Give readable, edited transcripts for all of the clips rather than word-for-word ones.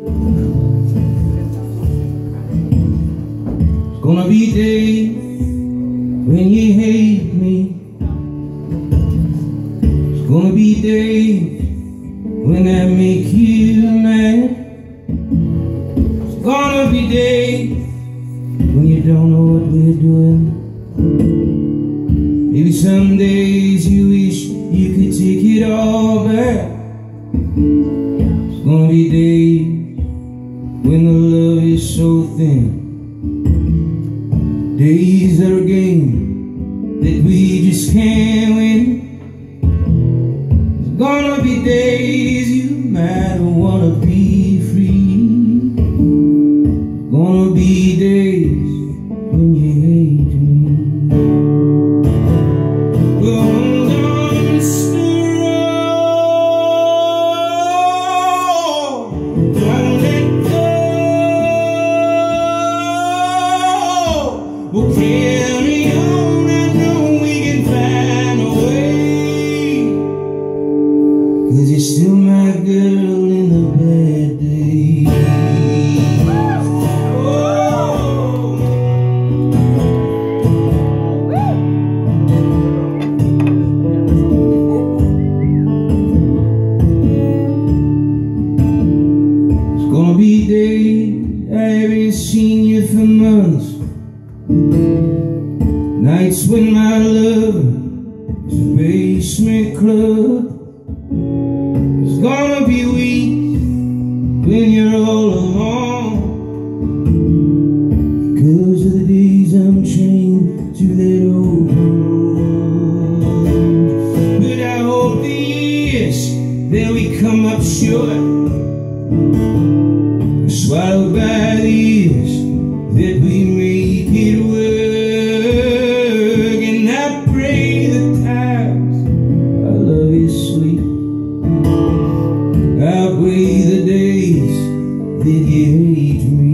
It's gonna be days when you hate me. It's gonna be days when I make you mad. It's gonna be days when you don't know what we're doing. Maybe some days you wish you could take it all back. It's gonna be days when the love is so thin. Days are a game that we just can't win. It's gonna be days you might wanna be free. It's gonna be days when you hate me. Hold on, Mr. Road, don't let go. We'll carry on, I know we can find a way. 'Cause you're still my girl in the bad days. It's gonna be days I haven't seen you for months. Nights when my love is a basement club. It's gonna be weeks when you're all alone. Because of the days I'm chained to that open road. But I hope the years that we come up short are swallowed by the years that we make it work. And I pray the times our love is sweet outweigh the days that you hate me.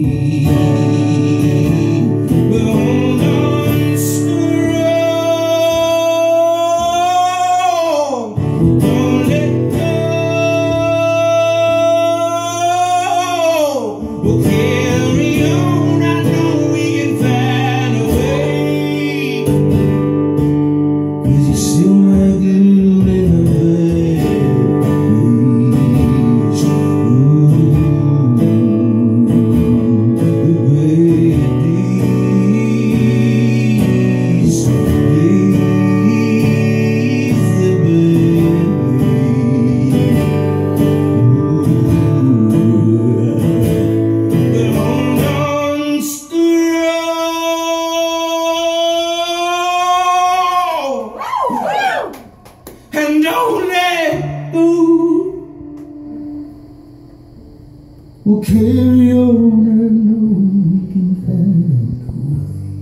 But hold on, Mr. Road, don't let go. We'll carry on, I know we can find a way. 'Cause you're still my girl in the bad days. And don't let go. We'll carry on, I know we can find a way.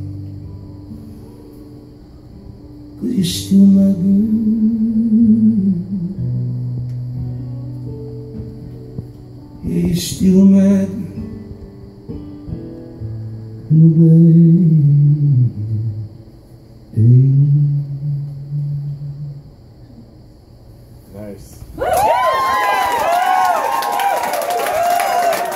'Cause you're still my girl. Yeah, you're still my girl in the bed.